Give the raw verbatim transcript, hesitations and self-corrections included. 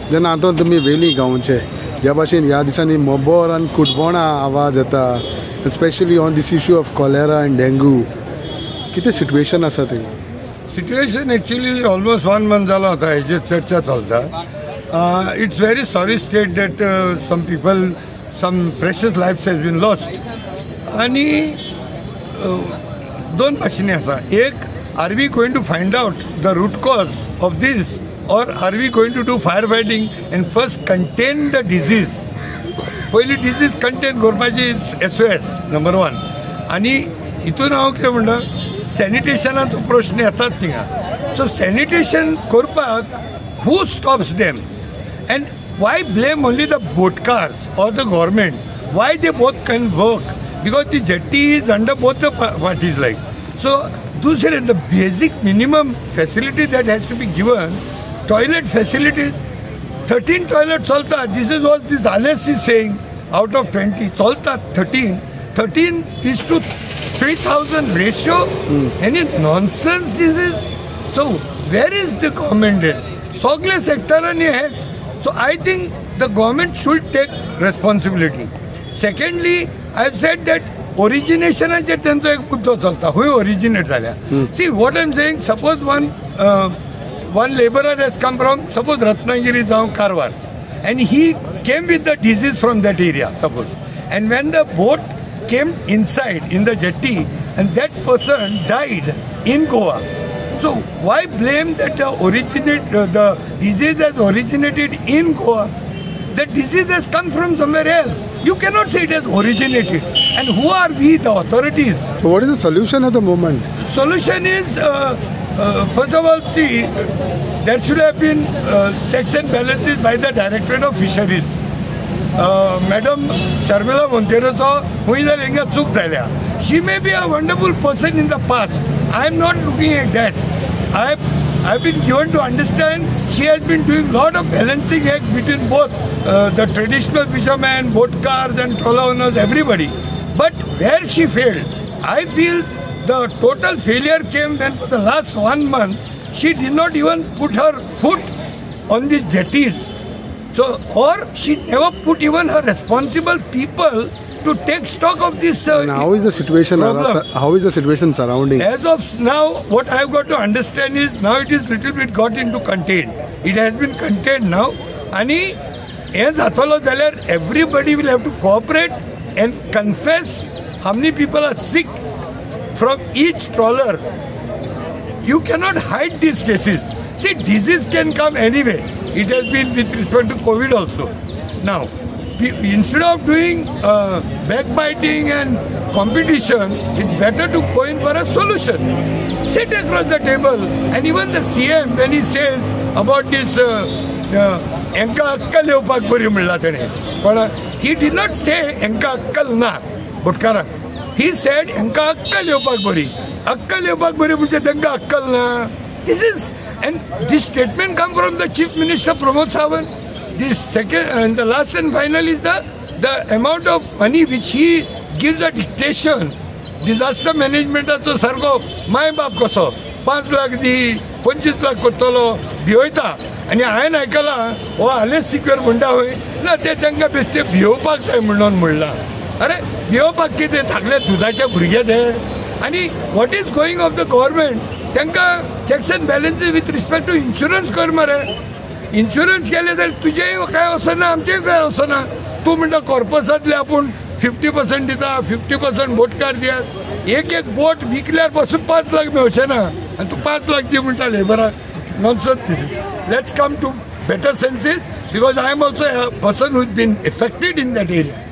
जेन्ना आतां तुमी वेली गांवचे ह्या भाशेन ह्या दिसांनी मोबोर आनी कुटबोणा आवाज येता specially on this issue of cholera and dengue कितें सिट्युएशन आसा थंय? Situation actually almost one month जाला होता हेजेर चर्चा चलता. It's very sorry state that some people some precious lifes has been lost. आनी दोन भाशेनी आसा. एक, are we going to find out the root cause of these or are we going to do firefighting and first contain the disease? पहली disease contain करपाची S O S number one. आणि हितून हांव कितें म्हणटा सॅनिटेशनाचो प्रश्न येतात थिंगा. सो सॅनिटेशन करपाक who stops them and why blame only the बोटकार्स or the government? Why they both can work? Because the jetty is under both the parties like. So दूसरे the basic minimum facility that has to be given. Toilet facilities, thirteen toilets solta. This is what this Ales is saying. Out of twenty, solta thirteen. thirteen is to three thousand ratio. Mm. Any nonsense this is. So where is the government in? Sogle sector ani hai. So I think the government should take responsibility. Secondly, I've said that origination is त्यांचा एक मुद्दा चलता. Who originate झाल्या? See what I'm saying. Suppose one. Uh, One laborer has come from, suppose Ratnagiri down Karwar, and he came with the disease from that area, suppose. And when the boat came inside in the jetty, and that person died in Goa. So why blame that the originate uh, the disease has originated in Goa? The disease has come from somewhere else. You cannot say it has originated. And who are we, the authorities? So what is the solution at the moment? Solution is. Uh, Uh, first of all, see, there should have been uh, checks and balances by the Directorate of Fisheries. Uh, Madam Sharmila Montero's who is a chuk झाल्या. She may be a wonderful person in the past. I am not looking at that. I have I've been given to understand she has been doing lot of balancing act between both uh, the traditional fishermen, boat cars and trawler owners, everybody. But where she failed, I feel. The total failure came when for the last one month she did not even put her foot on these jetties. So, or she never put even her responsible people to take stock of this. Uh, and how is the situation? Problem. How is the situation surrounding? As of now, what I've got to understand is now it is little bit got into contained. It has been contained now. And as Atolo Daler, everybody will have to cooperate and confess how many people are sick. From each trawler, you cannot hide these cases. See, disease can come anyway. It has been with respect to COVID also. Now, instead of doing uh, backbiting and competition, it's better to go in for a solution. Sit across the table, and even the C M, when he says about this, enka akkal yeवपाक बरी म्हणला तेणे, पण he did not say enka akkal na, botkara. He said, "Enka akkal yeवपाक बरी, akkal yeवपाक बरी म्हणजे त्यांका अक्कल ना." This is, and this statement come from the Chief Minister Pramod Sawant. This second and the last and final is the the amount of money which he gives a dictation. Disaster management तो सारको my बाप कसो पाच लाख दी, पंचवीस लाख कोतलो भिवयता. आणि हांवें आयकला हो आलेच सिक्युअर म्हणटा होय ना ते तांकां बेश्टे भिवपाक जाय म्हणून म्हणला. अरे भिवपाक कितें थाकले दुधाचे भुरगे ते. आणि what is going of the government तांकां checks and balances with respect to insurance कर मरे. इन्शुरन्स केले जाल्यार तुजेय काय वचना आमचेय काय वचना. तूं म्हणटा कॉर्पसांतले आपूण फिफ्टी पर्सेंट दिता, फिफ्टी पर्सेंट बोटकार दियात. एक एक बोट विकल्यार पासून पाच लाख मेळचे ना आनी तूं पाच लाख दी म्हणटा लेबराक. Nonsense this is. Let's come to better senses because I am also a person who has been affected in that area.